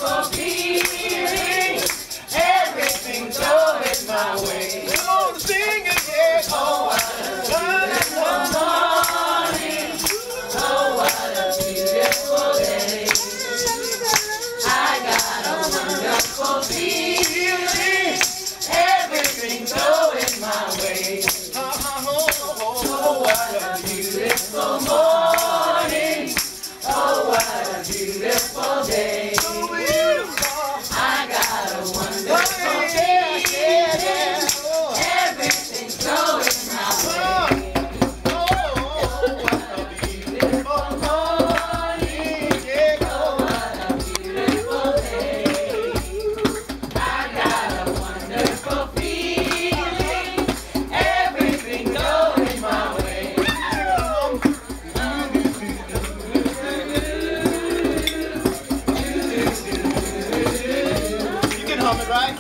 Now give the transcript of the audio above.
wonderful feeling. Everything's going my way. Come on, sing it, yeah. Oh, what a beautiful morning. Oh, what a beautiful day. I got a wonderful feeling. Everything's going my way. Oh, what a beautiful morning. Oh, what a beautiful day. I got a wonderful feeling. Everything's going my way. Oh, what a beautiful morning. Oh, what a beautiful day. I got a wonderful feeling. Everything's going my way. You can hum it, right?